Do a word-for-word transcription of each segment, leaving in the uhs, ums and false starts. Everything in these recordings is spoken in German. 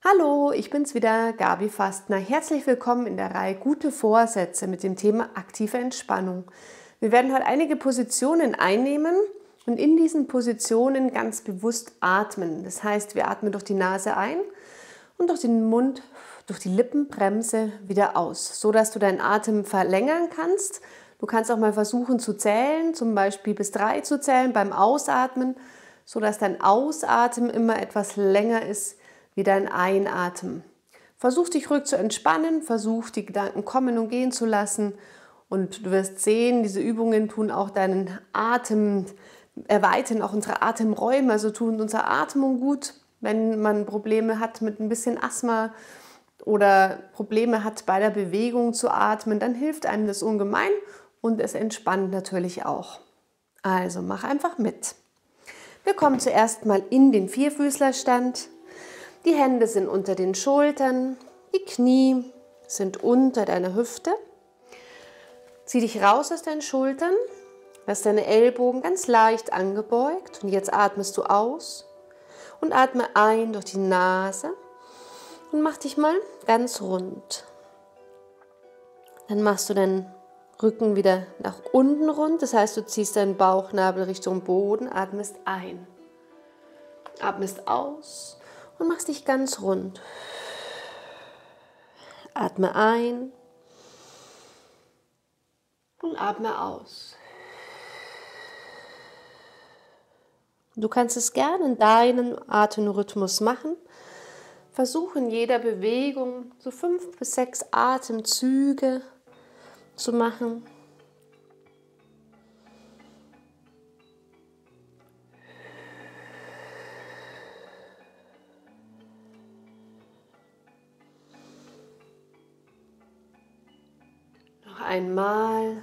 Hallo, ich bin's wieder, Gabi Fastner. Herzlich willkommen in der Reihe Gute Vorsätze mit dem Thema aktive Entspannung. Wir werden heute einige Positionen einnehmen und in diesen Positionen ganz bewusst atmen. Das heißt, wir atmen durch die Nase ein und durch den Mund, durch die Lippenbremse wieder aus, so dass du deinen Atem verlängern kannst. Du kannst auch mal versuchen zu zählen, zum Beispiel bis drei zu zählen beim Ausatmen, so dass dein Ausatmen immer etwas länger ist wie dein Einatmen. Versuch dich ruhig zu entspannen, versuch die Gedanken kommen und gehen zu lassen und du wirst sehen, diese Übungen tun auch deinen Atem, erweitern auch unsere Atemräume, also tun unserer Atmung gut. Wenn man Probleme hat mit ein bisschen Asthma oder Probleme hat bei der Bewegung zu atmen, dann hilft einem das ungemein und es entspannt natürlich auch. Also mach einfach mit. Wir kommen zuerst mal in den Vierfüßlerstand. Die Hände sind unter den Schultern, die Knie sind unter deiner Hüfte. Zieh dich raus aus deinen Schultern, lass deine Ellbogen ganz leicht angebeugt und jetzt atmest du aus und atme ein durch die Nase und mach dich mal ganz rund. Dann machst du deinen Rücken wieder nach unten rund, das heißt, du ziehst deinen Bauchnabel Richtung Boden, atmest ein, atmest aus und machst dich ganz rund. Atme ein und atme aus. Du kannst es gerne in deinem Atemrhythmus machen. Versuche in jeder Bewegung so fünf bis sechs Atemzüge zu machen. Noch einmal.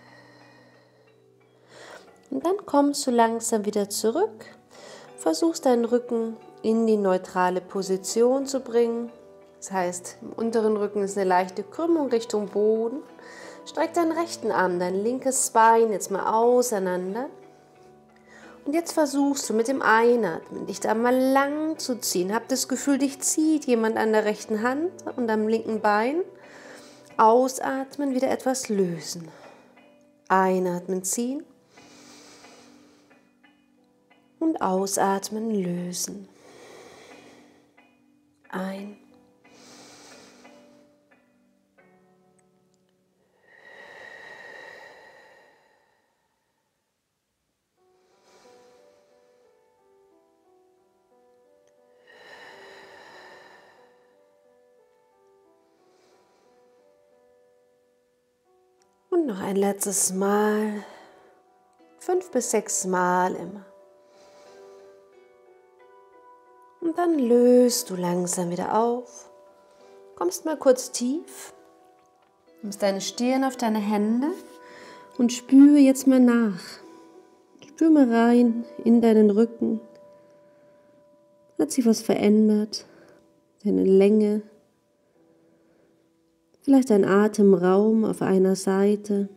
Und dann kommst du langsam wieder zurück. Versuchst deinen Rücken in die neutrale Position zu bringen. Das heißt, im unteren Rücken ist eine leichte Krümmung Richtung Boden. Streck deinen rechten Arm, dein linkes Bein jetzt mal auseinander. Und jetzt versuchst du mit dem Einatmen, dich da mal lang zu ziehen. Hab das Gefühl, dich zieht jemand an der rechten Hand und am linken Bein. Ausatmen, wieder etwas lösen. Einatmen, ziehen. Und ausatmen, lösen. Ein. Und noch ein letztes Mal. Fünf bis sechs Mal immer. Und dann löst du langsam wieder auf. Kommst mal kurz tief. Nimmst deine Stirn auf deine Hände und spüre jetzt mal nach. Spür mal rein in deinen Rücken. Hat sich was verändert? Deine Länge? Vielleicht ein Atemraum auf einer Seite.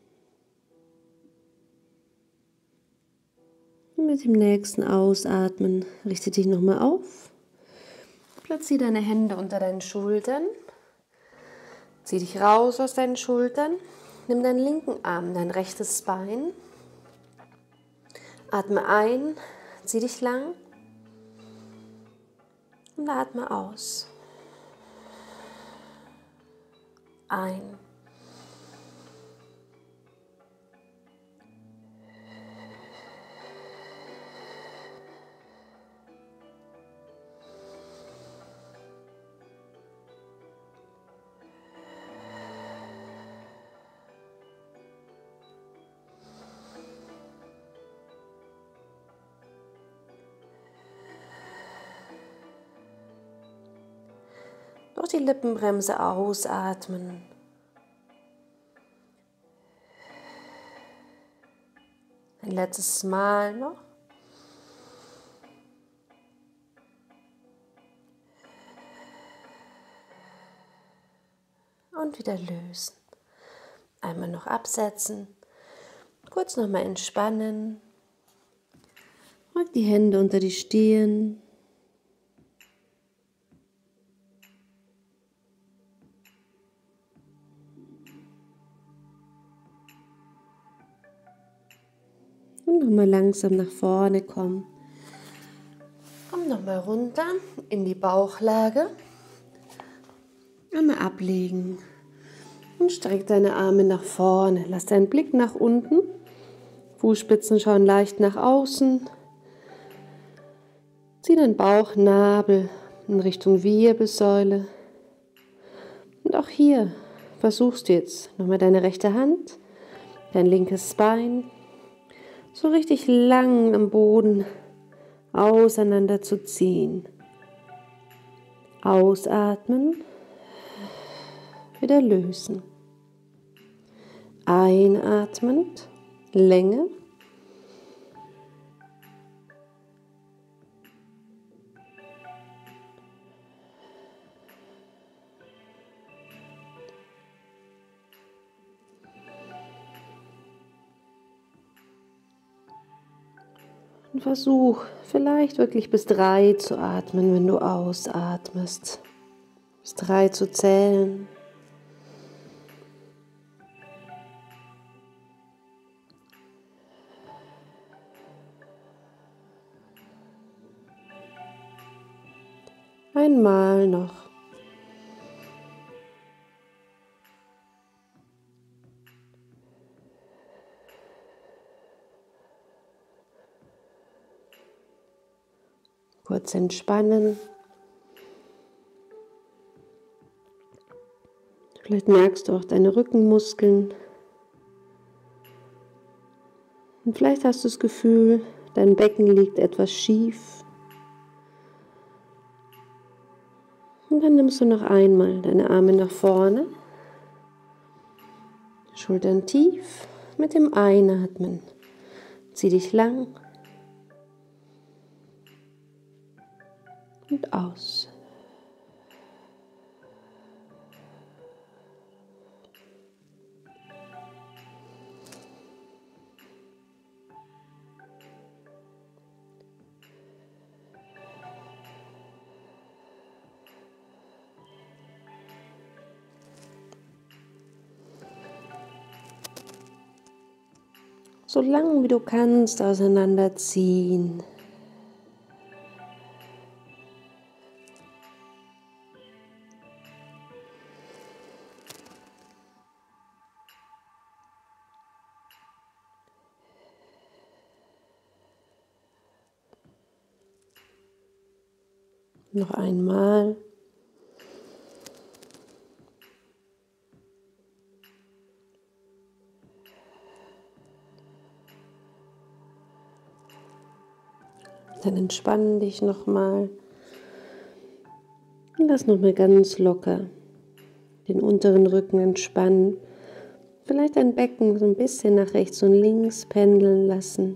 Und mit dem nächsten Ausatmen richte dich nochmal auf. Platziere deine Hände unter deinen Schultern. Zieh dich raus aus deinen Schultern. Nimm deinen linken Arm, dein rechtes Bein. Atme ein, zieh dich lang. Und atme aus. Ein. Durch die Lippenbremse ausatmen. Ein letztes Mal noch. Und wieder lösen. Einmal noch absetzen. Kurz nochmal entspannen. Rück die Hände unter die Stirn. Und nochmal langsam nach vorne kommen. Komm nochmal runter in die Bauchlage. Einmal ablegen. Und streck deine Arme nach vorne. Lass deinen Blick nach unten. Fußspitzen schauen leicht nach außen. Zieh deinen Bauchnabel in Richtung Wirbelsäule. Und auch hier versuchst du jetzt nochmal deine rechte Hand, dein linkes Bein, so richtig lang am Boden auseinander zu ziehen. Ausatmen, wieder lösen. Einatmend, Länge. Und versuch vielleicht wirklich bis drei zu atmen, wenn du ausatmest. Bis drei zu zählen. Einmal noch. Kurz entspannen. Vielleicht merkst du auch deine Rückenmuskeln. Und vielleicht hast du das Gefühl, dein Becken liegt etwas schief. Und dann nimmst du noch einmal deine Arme nach vorne. Schultern tief. Mit dem Einatmen. Zieh dich lang. Und aus. So lang wie du kannst auseinanderziehen. Noch einmal. Dann entspann dich nochmal und lass nochmal ganz locker den unteren Rücken entspannen. Vielleicht dein Becken so ein bisschen nach rechts und links pendeln lassen.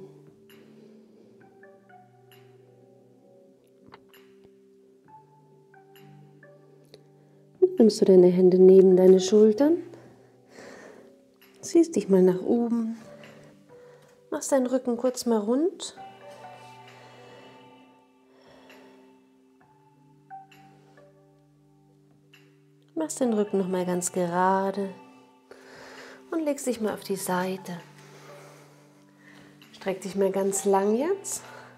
Und nimmst du deine Hände neben deine Schultern, ziehst dich mal nach oben, machst deinen Rücken kurz mal rund. Machst den Rücken noch mal ganz gerade und legst dich mal auf die Seite. Streck dich mal ganz lang jetzt.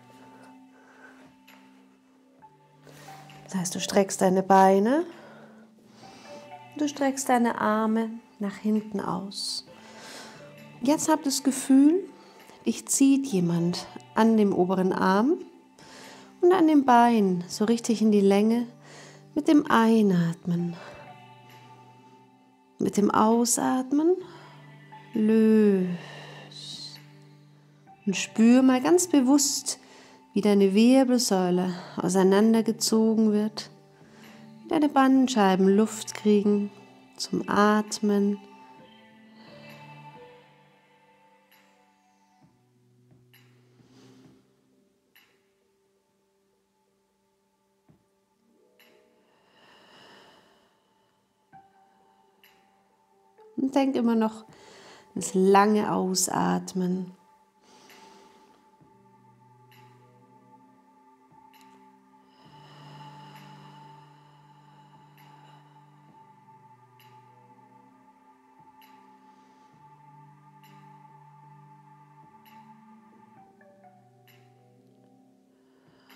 Das heißt, du streckst deine Beine, du streckst deine Arme nach hinten aus. Jetzt habt das Gefühl, dich zieht jemand an dem oberen Arm und an dem Bein so richtig in die Länge mit dem Einatmen. Mit dem Ausatmen löst und spür mal ganz bewusst, wie deine Wirbelsäule auseinandergezogen wird, wie deine Bandscheiben Luft kriegen zum Atmen. Und denk immer noch ins lange Ausatmen.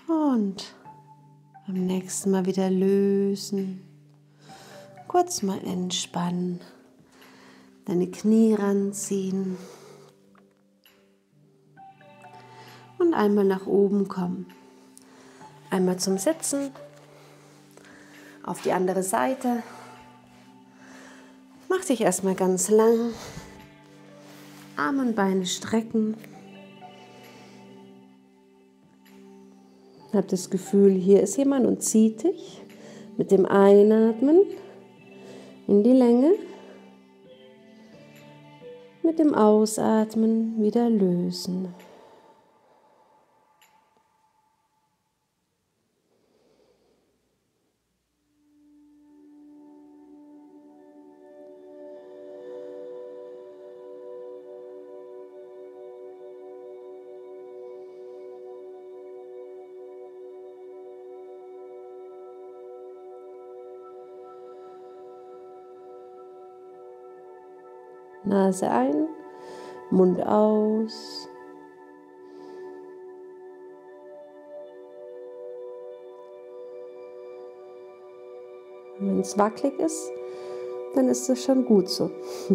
Und beim nächsten Mal wieder lösen. Kurz mal entspannen. Deine Knie ranziehen. Und einmal nach oben kommen. Einmal zum Sitzen. Auf die andere Seite. Mach dich erstmal ganz lang. Arme und Beine strecken. Hab das Gefühl, hier ist jemand und zieht dich mit dem Einatmen in die Länge. Mit dem Ausatmen wieder lösen. Nase ein, Mund aus. Wenn es wackelig ist, dann ist es schon gut so.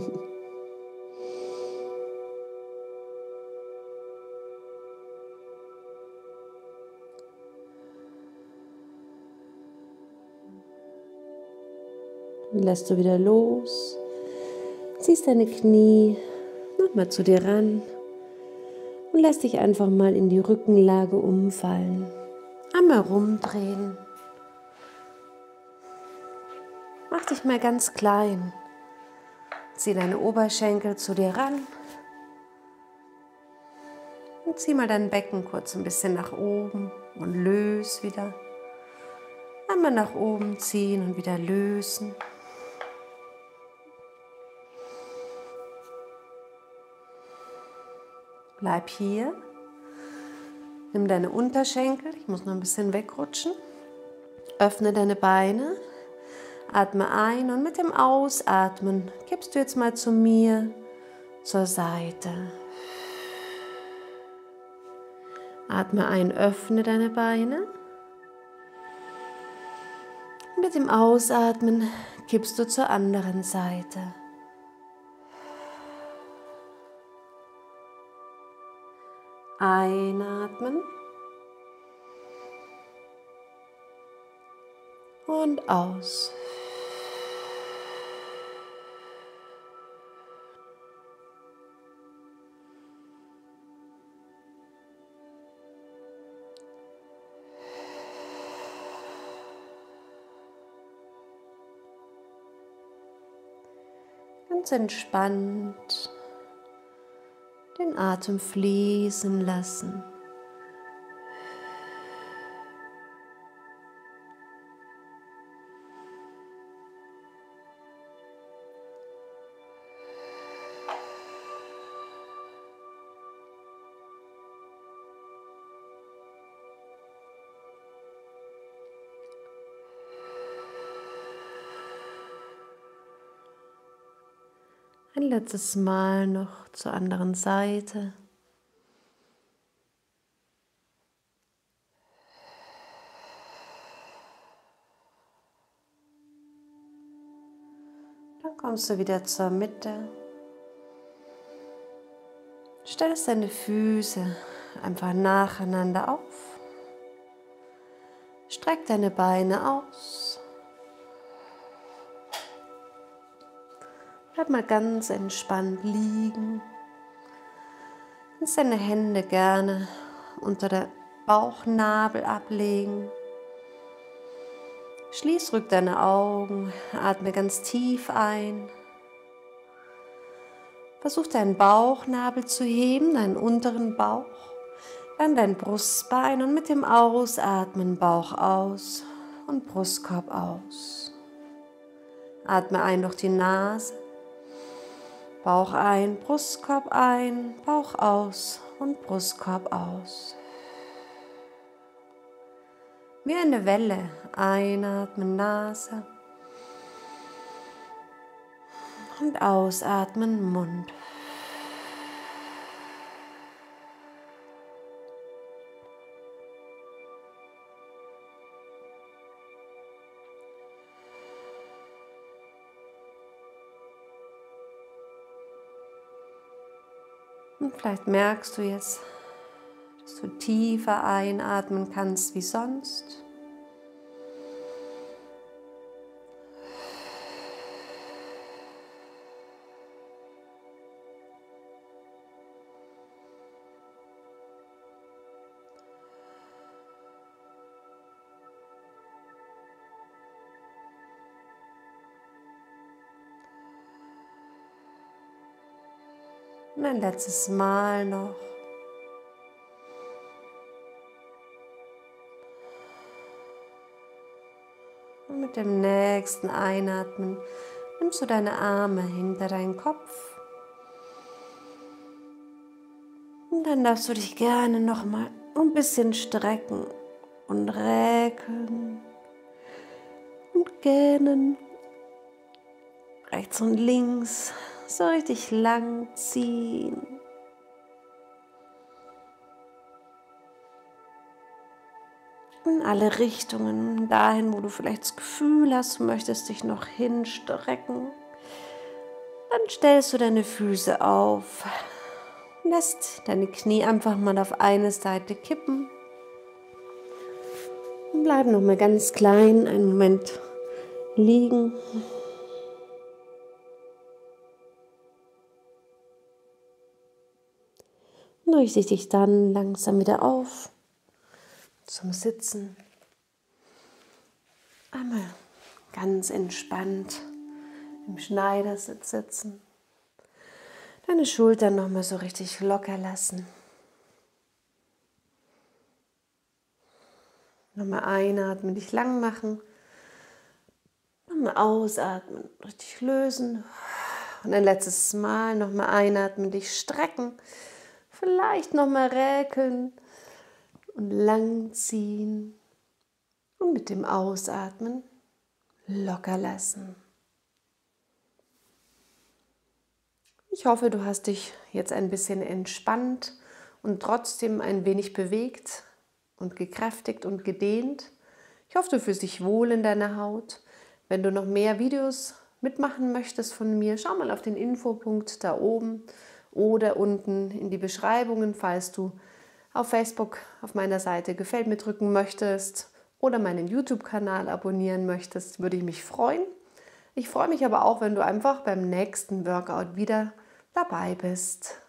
Dann lässt du wieder los. Ziehst deine Knie nochmal zu dir ran und lässt dich einfach mal in die Rückenlage umfallen. Einmal rumdrehen. Mach dich mal ganz klein. Zieh deine Oberschenkel zu dir ran und zieh mal dein Becken kurz ein bisschen nach oben und löse wieder. Einmal nach oben ziehen und wieder lösen. Bleib hier, nimm deine Unterschenkel, ich muss noch ein bisschen wegrutschen, öffne deine Beine, atme ein und mit dem Ausatmen gibst du jetzt mal zu mir zur Seite. Atme ein, öffne deine Beine. Mit dem Ausatmen gibst du zur anderen Seite. Einatmen und aus. Ganz entspannt den Atem fließen lassen. Ein letztes Mal noch zur anderen Seite. Dann kommst du wieder zur Mitte. Stellst deine Füße einfach nacheinander auf. Streck deine Beine aus. Bleib mal ganz entspannt liegen. Du kannst deine Hände gerne unter der Bauchnabel ablegen. Schließ ruhig deine Augen, atme ganz tief ein. Versuch deinen Bauchnabel zu heben, deinen unteren Bauch, dann dein Brustbein und mit dem Ausatmen Bauch aus und Brustkorb aus. Atme ein durch die Nase. Bauch ein, Brustkorb ein, Bauch aus und Brustkorb aus. Wie eine Welle, einatmen Nase und ausatmen Mund. Und vielleicht merkst du jetzt, dass du tiefer einatmen kannst wie sonst. Und ein letztes Mal noch. Und mit dem nächsten Einatmen nimmst du deine Arme hinter deinen Kopf. Und dann darfst du dich gerne noch mal ein bisschen strecken und räkeln und gähnen. Rechts und links so richtig lang ziehen. In alle Richtungen, dahin, wo du vielleicht das Gefühl hast, du möchtest dich noch hinstrecken. Dann stellst du deine Füße auf, lässt deine Knie einfach mal auf eine Seite kippen und bleib noch mal ganz klein einen Moment liegen. Und richte dich dann langsam wieder auf zum Sitzen. Einmal ganz entspannt im Schneidersitz sitzen. Deine Schultern nochmal so richtig locker lassen. Nochmal einatmen, dich lang machen. Nochmal ausatmen, richtig lösen. Und ein letztes Mal nochmal einatmen, dich strecken. Vielleicht nochmal räkeln und lang ziehen. Und mit dem Ausatmen locker lassen. Ich hoffe, du hast dich jetzt ein bisschen entspannt und trotzdem ein wenig bewegt und gekräftigt und gedehnt. Ich hoffe, du fühlst dich wohl in deiner Haut. Wenn du noch mehr Videos mitmachen möchtest von mir, schau mal auf den Infopunkt da oben oder unten in die Beschreibungen, falls du auf Facebook auf meiner Seite Gefällt mir drücken möchtest oder meinen YouTube-Kanal abonnieren möchtest, würde ich mich freuen. Ich freue mich aber auch, wenn du einfach beim nächsten Workout wieder dabei bist.